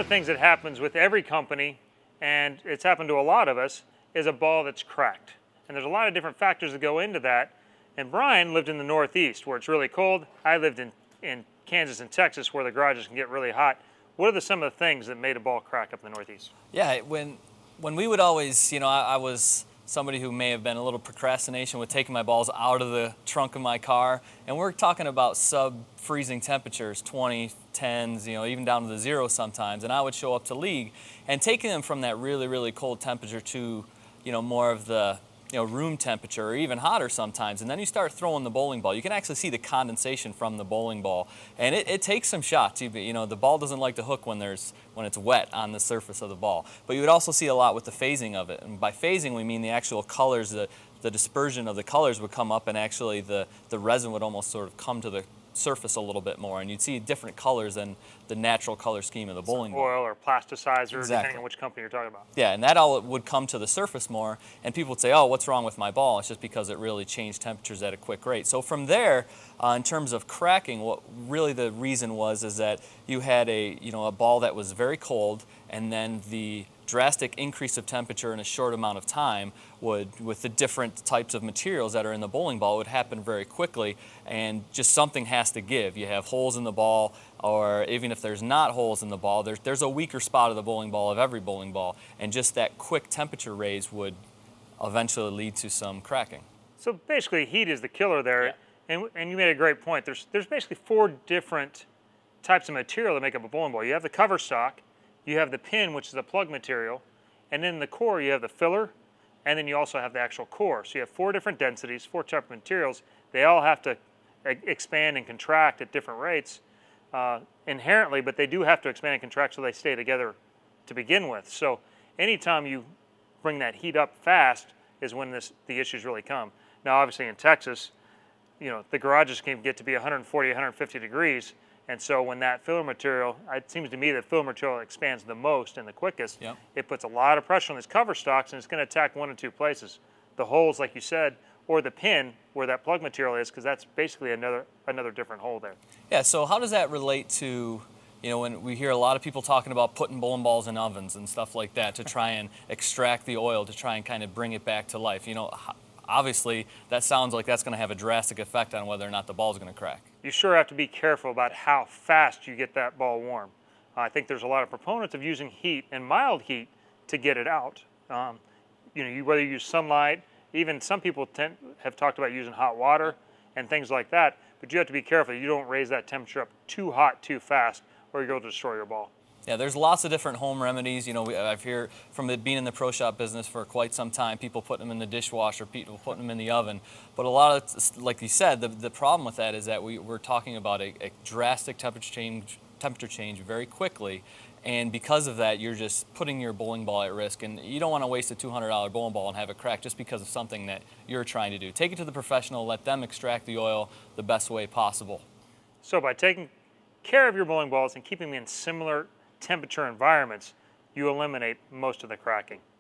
of the things that happens with every company, and it's happened to a lot of us, is a ball that's cracked. And there's a lot of different factors that go into that. And Bryan lived in the Northeast where it's really cold. I lived in Kansas and Texas where the garages can get really hot. What are some of the things that made a ball crack up in the Northeast? Yeah, when we would always, I was somebody who may have been a little procrastination with taking my balls out of the trunk of my car. And we're talking about sub-freezing temperatures, 20, 10s, even down to the 0 sometimes. And I would show up to league and taking them from that really, really cold temperature to, more of the, room temperature or even hotter sometimes. And then you start throwing the bowling ball. You can actually see the condensation from the bowling ball. And it takes some shots. The ball doesn't like to hook when it's wet on the surface of the ball. But you would also see a lot with the phasing of it. And by phasing, we mean the actual colors, the dispersion of the colors would come up, and actually the resin would almost sort of come to the surface a little bit more, and you'd see different colors than the natural color scheme of the bowling ball. Oil or plasticizer, exactly. Depending on which company you're talking about. Yeah, and that all would come to the surface more, and people would say, oh, what's wrong with my ball? It's just because it really changed temperatures at a quick rate. So from there, in terms of cracking, what really the reason is that you had a ball that was very cold, and then the drastic increase of temperature in a short amount of time with the different types of materials that are in the bowling ball, would happen very quickly, and just something has to give. You have holes in the ball, or even if there's not holes in the ball, there's a weaker spot of the bowling ball, of every bowling ball, and just that quick temperature raise would eventually lead to some cracking. So basically heat is the killer there, yeah. And you made a great point. There's basically 4 different types of material that make up a bowling ball. You have the cover stock, you have the pin, which is a plug material, and then in the core you have the filler, and then you also have the actual core. So you have 4 different densities, 4 types of materials. They all have to expand and contract at different rates inherently, but they do have to expand and contract so they stay together to begin with. So anytime you bring that heat up fast is when the issues really come. Now obviously in Texas, the garages can get to be 140, 150 degrees. And so when that filler material, it seems to me that filler material expands the most and the quickest, yep. It puts a lot of pressure on these cover stocks, and it's going to attack 1 or 2 places. The holes, like you said, or the pin where that plug material is, because that's basically another different hole there. Yeah, so how does that relate to, when we hear a lot of people talking about putting bowling balls in ovens and stuff like that to try and extract the oil, to try and kind of bring it back to life? Obviously, that sounds like that's going to have a drastic effect on whether or not the ball is going to crack. You sure have to be careful about how fast you get that ball warm. I think there's a lot of proponents of using heat and mild heat to get it out. Whether you use sunlight, even some people have talked about using hot water and things like that, but you have to be careful you don't raise that temperature up too hot too fast, or you'll destroy your ball. Yeah, there's lots of different home remedies. I've heard from being in the pro shop business for quite some time, people putting them in the dishwasher, people putting them in the oven. But a lot of, like you said, the problem with that is that we're talking about a drastic temperature change very quickly. And because of that, you're just putting your bowling ball at risk. And you don't want to waste a $200 bowling ball and have it crack just because of something that you're trying to do. Take it to the professional, let them extract the oil the best way possible. So by taking care of your bowling balls and keeping them in similar temperature environments, you eliminate most of the cracking.